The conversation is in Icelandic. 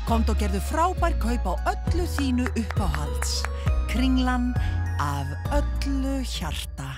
Komdu og gerðu frábær kaup á öllu þínu uppáhalds. Kringlan af öllu hjarta.